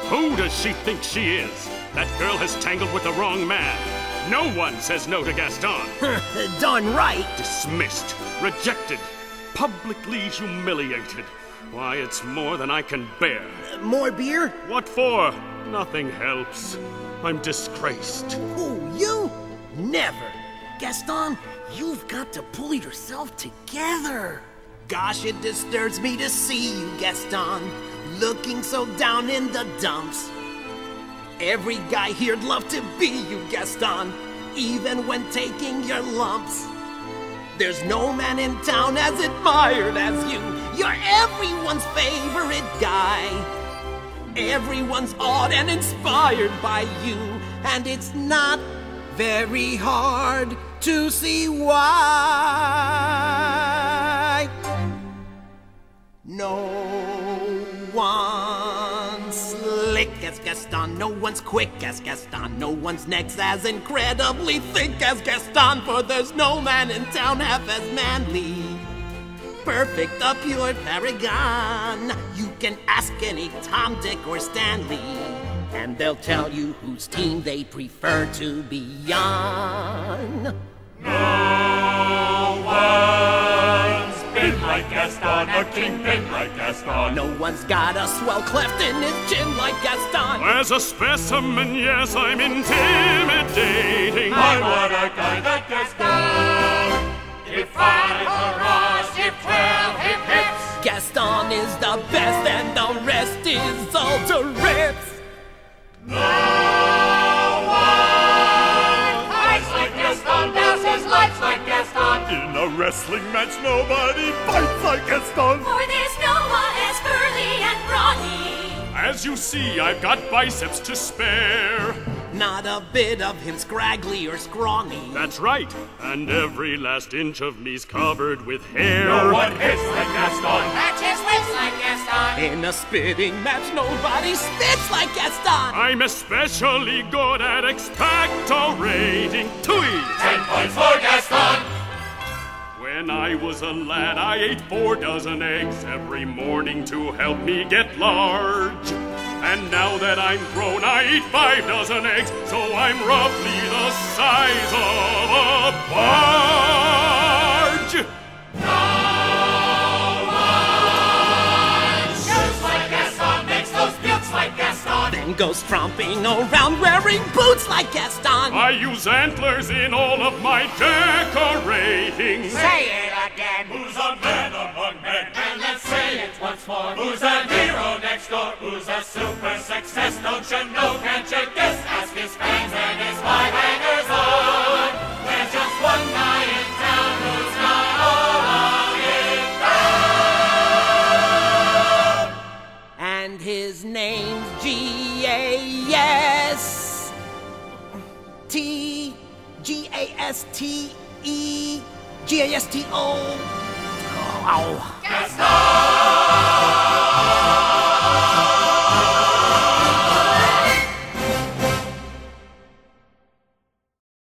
Who does she think she is? That girl has tangled with the wrong man. No one says no to Gaston. Darn right. Dismissed, rejected, publicly humiliated. Why, it's more than I can bear. More beer? What for? Nothing helps. I'm disgraced. Who, you? Never. Gaston, you've got to pull yourself together. Gosh, it disturbs me to see you, Gaston, looking so down in the dumps. Every guy here'd love to be you, Gaston, even when taking your lumps. There's no man in town as admired as you. You're everyone's favorite guy. Everyone's awed and inspired by you, and it's not very hard to see why. No one's slick as Gaston, no one's quick as Gaston, no one's neck's as incredibly thick as Gaston, for there's no man in town half as manly. Perfect, a pure paragon. You can ask any Tom, Dick, or Stanley, and they'll tell you whose team they prefer to be on. No one's been like Gaston, a kingpin like Gaston. No one's got a swell cleft in his chin like Gaston. As a specimen, yes, I'm intimidating. I want a guy that Gaston. If 5 hurrahs, if 12 hip hips. Gaston is the best and the rest is all to rips. No one fights like Gaston, passes lights like Gaston. In a wrestling match, nobody fights like Gaston. For there's no one as burly and brawny. As you see, I've got biceps to spare. Not a bit of him scraggly or scrawny. That's right, and every last inch of me's covered with hair. No one hits like Gaston. Matches wins like Gaston. In a spitting match, nobody spits like Gaston. I'm especially good at expectorating. 10 points for Gaston. When I was a lad, I ate 4 dozen eggs every morning to help me get large. And now that I'm grown, I eat 5 dozen eggs, so I'm roughly the size of a barge. No one shoots like Gaston, makes those bukes like Gaston. Then goes tromping around wearing boots like Gaston. I use antlers in all of my decorating. Say it again. Who's a man among men? And let's say it once more. Who's a hero next door? Who's a super success? Don't you know? Can't you guess? Ask his fans and his 5 hangers on. There's just one guy in town who's not all on it. And his name's G-A-S-T-E-G-A-S-T-O. Oh. Gaston!